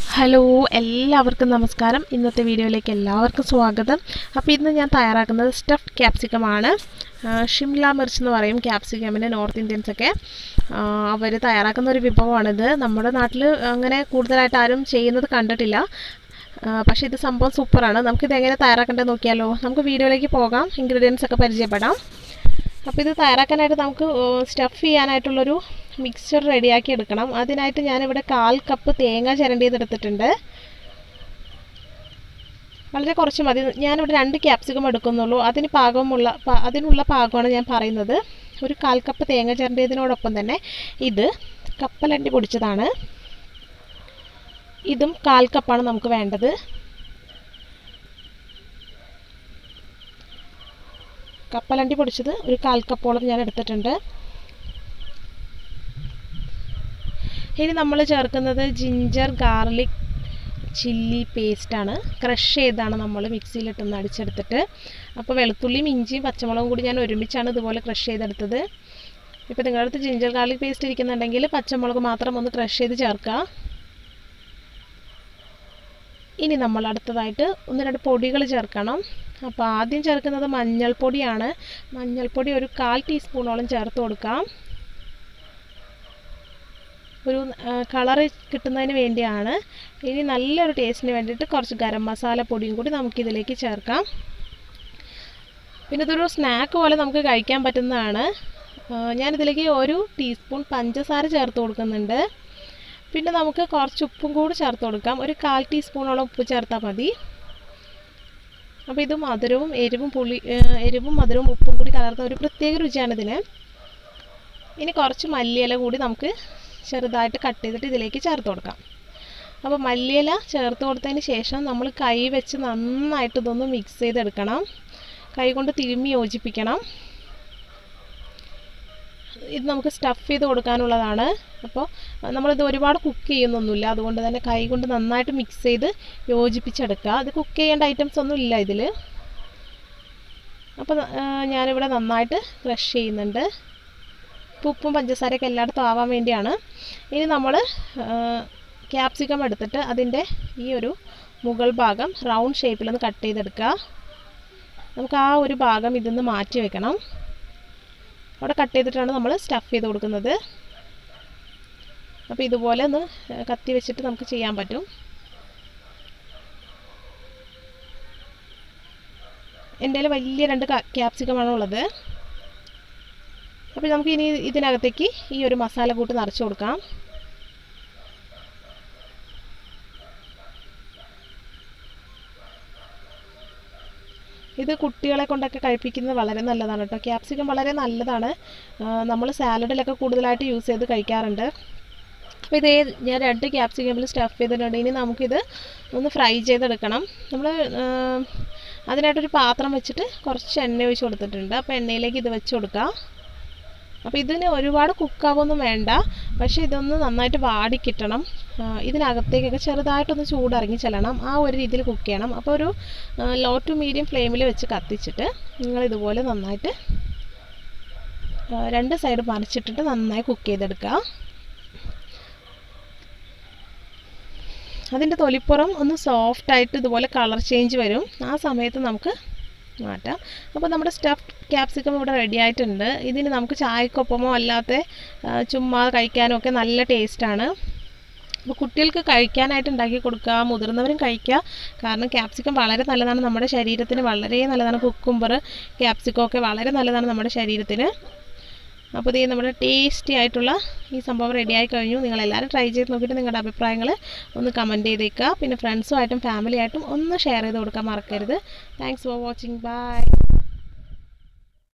Hello എല്ലാവർക്കും നമസ്കാരം. ഇന്നത്തെ വീഡിയോയിലേക്ക് എല്ലാവർക്കും സ്വാഗതം. അപ്പോൾ ഇന്ന് ഞാൻ തയ്യാറാക്കുന്നത് സ്റ്റഫ്ഡ് ക്യാപ്സിക്കം ആണ്. ഷിംല മിർച്ച് എന്ന് പറയും ക്യാപ്സിക്കമിന്. നോർത്ത് ഇന്ത്യൻസൊക്കെ അവർ തയ്യാറാക്കുന്ന ഒരു വിഭവമാണിത്. നമ്മുടെ നാട്ടിൽ അങ്ങനെ കൂടുതലായിട്ട് ആരും ചെയ്യുന്നത് കണ്ടിട്ടില്ല. പക്ഷേ ഇത് സംഭവം സൂപ്പറാണ്. നമുക്കിത് എങ്ങനെ തയ്യാറാക്കേണ്ടത് നോക്കിയാലോ. നമുക്ക് വീഡിയോയിലേക്ക് പോകാം, ഇൻഗ്രീഡിയൻസ് ഒക്കെ പരിചയപ്പെടാം. അപ്പോൾ ഇത് തയ്യാറാക്കാനായിട്ട് നമുക്ക് സ്റ്റഫ് ചെയ്യാനായിട്ടുള്ളൊരു മിക്സ്ചർ റെഡിയാക്കി എടുക്കണം. അതിനായിട്ട് ഞാനിവിടെ 1/4 കപ്പ് തേങ്ങ ചിരണ്ടിയതെടുത്തിട്ടുണ്ട്. വളരെ കുറച്ച് മതി. ഞാനിവിടെ 2 ക്യാപ്സിക്കം എടുക്കുന്നുള്ളൂ. അതിനുള്ള പാകമാണ് ഞാൻ പറയുന്നത്. ഒരു 1/4 കപ്പ് തേങ്ങ ചിരണ്ടിയതിനോടൊപ്പം തന്നെ ഇത് കപ്പലണ്ടി പൊടിച്ചതാണ്. ഇതും 1/4 കപ്പാണ് നമുക്ക് വേണ്ടത്. കപ്പലണ്ടി പൊടിച്ചത് ഒരു 1/4 കപ്പോളം ഞാൻ എടുത്തിട്ടുണ്ട്. ഇനി നമ്മൾ ചേർക്കുന്നത് ജിഞ്ചർ ഗാർലിക് ചില്ലി പേസ്റ്റാണ്. ക്രഷ് ചെയ്താണ് നമ്മൾ മിക്സിയിലിട്ടൊന്ന് അടിച്ചെടുത്തിട്ട്. അപ്പോൾ വെളുത്തുള്ളിയും ഇഞ്ചിയും പച്ചമുളകും കൂടി ഞാൻ ഒരുമിച്ചാണ് ഇതുപോലെ ക്രഷ് ചെയ്തെടുത്തത്. ഇപ്പോൾ നിങ്ങളുടെ അടുത്ത് ജിഞ്ചർ ഗാർലിക് പേസ്റ്റ് ഇരിക്കുന്നുണ്ടെങ്കിൽ പച്ചമുളക് മാത്രം ഒന്ന് ക്രഷ് ചെയ്ത് ചേർക്കുക. ഇനി നമ്മൾ അടുത്തതായിട്ട് 1-2 പൊടികൾ ചേർക്കണം. അപ്പോൾ ആദ്യം ചേർക്കുന്നത് മഞ്ഞൾപ്പൊടിയാണ്. മഞ്ഞൾപ്പൊടി ഒരു 1/4 ടീസ്പൂണോളം ചേർത്ത് കൊടുക്കാം. ഒരു കളറ് കിട്ടുന്നതിന് വേണ്ടിയാണ്. ഇനി നല്ലൊരു ടേസ്റ്റിന് വേണ്ടിയിട്ട് കുറച്ച് ഗരം മസാല പൊടിയും കൂടി നമുക്കിതിലേക്ക് ചേർക്കാം. പിന്നെ ഇതൊരു സ്നാക്ക് പോലെ നമുക്ക് കഴിക്കാൻ പറ്റുന്നതാണ്. ഞാനിതിലേക്ക് 1 ടീസ്പൂൺ പഞ്ചസാര ചേർത്ത് കൊടുക്കുന്നുണ്ട്. പിന്നെ നമുക്ക് കുറച്ച് ഉപ്പും കൂടി ചേർത്ത് കൊടുക്കാം. ഒരു 1/4 ടീസ്പൂണോളം ഉപ്പ് ചേർത്താൽ മതി. അപ്പോൾ ഇത് എരിവും മധുരവും ഉപ്പും കൂടി കലർന്ന ഒരു പ്രത്യേക രുചിയാണിതിന്. ഇനി കുറച്ച് മല്ലിയില കൂടി നമുക്ക് ചെറുതായിട്ട് കട്ട് ചെയ്തിട്ട് ഇതിലേക്ക് ചേർത്ത് കൊടുക്കാം. അപ്പോൾ മല്ലിയില ചേർത്ത് കൊടുത്തതിന് ശേഷം നമ്മൾ കൈ വെച്ച് നന്നായിട്ട് ഇതൊന്ന് മിക്സ് ചെയ്തെടുക്കണം. കൈ കൊണ്ട് തിരുമ്മി യോജിപ്പിക്കണം. ഇത് നമുക്ക് സ്റ്റഫ് ചെയ്ത് കൊടുക്കാനുള്ളതാണ്. അപ്പോൾ നമ്മളിത് ഒരുപാട് കുക്ക് ചെയ്യുന്നൊന്നുമില്ല. അതുകൊണ്ട് തന്നെ കൈ കൊണ്ട് നന്നായിട്ട് മിക്സ് ചെയ്ത് യോജിപ്പിച്ചെടുക്കുക. അത് കുക്ക് ചെയ്യേണ്ട ഐറ്റംസ് ഒന്നും ഇല്ല ഇതിൽ. അപ്പോൾ ഞാനിവിടെ നന്നായിട്ട് ക്രഷ് ചെയ്യുന്നുണ്ട്. ഉപ്പും പഞ്ചസാരയൊക്കെ എല്ലായിടത്തും ആവാൻ വേണ്ടിയാണ്. ഇനി നമ്മൾ ക്യാപ്സിക്കം എടുത്തിട്ട് അതിൻ്റെ ഈ ഒരു മുകൾ ഭാഗം റൗണ്ട് ഷേപ്പിലൊന്ന് കട്ട് ചെയ്തെടുക്കുക. നമുക്ക് ആ ഒരു ഭാഗം ഇതിന്ന് മാറ്റി വെക്കണം. അവിടെ കട്ട് ചെയ്തിട്ടാണ് നമ്മൾ സ്റ്റഫ് ചെയ്ത് കൊടുക്കുന്നത്. അപ്പോൾ ഇതുപോലെ ഒന്ന് കത്തി വെച്ചിട്ട് നമുക്ക് ചെയ്യാൻ പറ്റും. എൻ്റെ കയ്യിൽ വലിയ 2 ക്യാപ്സിക്കമാണ് ഉള്ളത്. അപ്പോൾ നമുക്ക് ഇനി ഇതിനകത്തേക്ക് ഈ ഒരു മസാല കൂട്ട് നിറച്ച് കൊടുക്കാം. ഇത് കുട്ടികളെ കൊണ്ടൊക്കെ കഴിപ്പിക്കുന്നത് വളരെ നല്ലതാണ് കേട്ടോ. ക്യാപ്സിക്കം വളരെ നല്ലതാണ്. നമ്മൾ സാലഡിലൊക്കെ കൂടുതലായിട്ട് യൂസ് ചെയ്ത് കഴിക്കാറുണ്ട്. അപ്പോൾ ഇതേ ഞാൻ 2 ക്യാപ്സിക്കമിൽ സ്റ്റഫ് ചെയ്തിട്ടുണ്ട്. ഇനി നമുക്കിത് ഒന്ന് ഫ്രൈ ചെയ്തെടുക്കണം. നമ്മൾ അതിനായിട്ടൊരു പാത്രം വെച്ചിട്ട് കുറച്ച് എണ്ണ ഒഴിച്ച് കൊടുത്തിട്ടുണ്ട്. അപ്പോൾ എണ്ണയിലേക്ക് ഇത് വെച്ച് കൊടുക്കുക. അപ്പോൾ ഇതിന് ഒരുപാട് കുക്കാവൊന്നും വേണ്ട. പക്ഷേ ഇതൊന്ന് നന്നായിട്ട് വാടിക്കിട്ടണം. ഇതിനകത്തേക്കൊക്കെ ചെറുതായിട്ടൊന്ന് ചൂടിറങ്ങി ചെല്ലണം. ആ ഒരു രീതിയിൽ കുക്ക് ചെയ്യണം. അപ്പോൾ ഒരു ലോ ടു മീഡിയം ഫ്ലെയിമിൽ വെച്ച് കത്തിച്ചിട്ട് നിങ്ങളിതുപോലെ നന്നായിട്ട് 2 സൈഡ് മറിച്ചിട്ടിട്ട് നന്നായി കുക്ക് ചെയ്തെടുക്കുക. അതിൻ്റെ തൊലിപ്പുറം ഒന്ന് സോഫ്റ്റായിട്ട് ഇതുപോലെ കളർ ചേഞ്ച് വരും. ആ സമയത്ത് നമുക്ക് മാറ്റാം. അപ്പോൾ നമ്മുടെ സ്റ്റഫ്ഡ് ക്യാപ്സിക്കം ഇവിടെ റെഡി ആയിട്ടുണ്ട്. ഇതിന് നമുക്ക് ചായക്കൊപ്പമോ അല്ലാതെ ചുമ്മാ കഴിക്കാനോ ഒക്കെ നല്ല ടേസ്റ്റാണ്. അപ്പോൾ കുട്ടികൾക്ക് കഴിക്കാനായിട്ട് ഉണ്ടാക്കി കൊടുക്കുക, മുതിർന്നവരും കഴിക്കുക. കാരണം ക്യാപ്സിക്കം വളരെ നല്ലതാണ് നമ്മുടെ ശരീരത്തിന്, വളരെ നല്ലതാണ്. കുക്കുംബർ ക്യാപ്സിക്കം ഒക്കെ വളരെ നല്ലതാണ് നമ്മുടെ ശരീരത്തിന്. അപ്പോൾ ഇത് നമ്മുടെ ടേസ്റ്റി ആയിട്ടുള്ള ഈ സംഭവം റെഡിയായി കഴിഞ്ഞു. നിങ്ങളെല്ലാവരും ട്രൈ ചെയ്ത് നോക്കിയിട്ട് നിങ്ങളുടെ അഭിപ്രായങ്ങൾ ഒന്ന് കമൻറ്റ് ചെയ്തേക്കുക. പിന്നെ ഫ്രണ്ട്സുമായിട്ടും ഫാമിലിയായിട്ടും ഒന്ന് ഷെയർ ചെയ്ത് കൊടുക്കാൻ മറക്കരുത്. Thanks for watching. ബൈ.